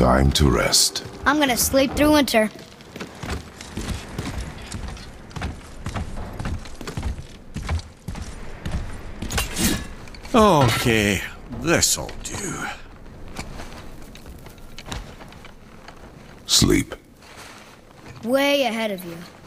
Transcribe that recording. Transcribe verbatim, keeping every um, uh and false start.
Time to rest. I'm gonna sleep through winter. Okay, this'll do. Sleep. Way ahead of you.